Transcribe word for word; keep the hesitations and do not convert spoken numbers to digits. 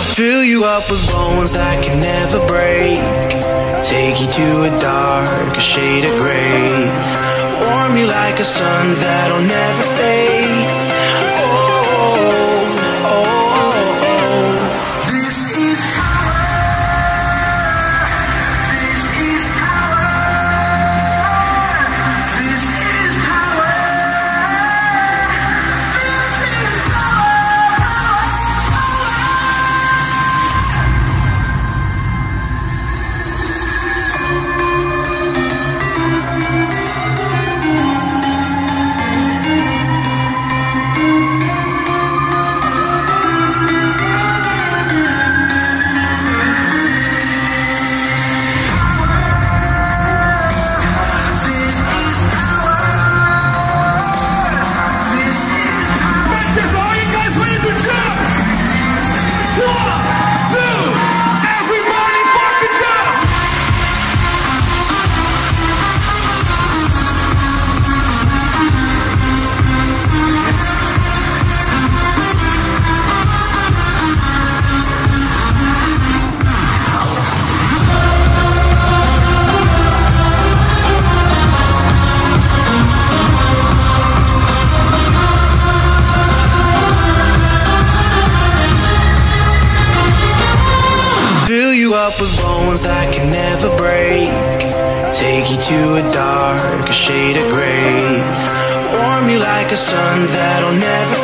Fill you up with bones that can never break. Take you to a dark, a shade of gray. Warm you like a sun that'll never fade. Oh, oh, oh, oh. This is power. This is power. This is power. This is power. Fill you up with bones that can never break. Take you to a dark, a shade of gray. Warm you like a sun that'll never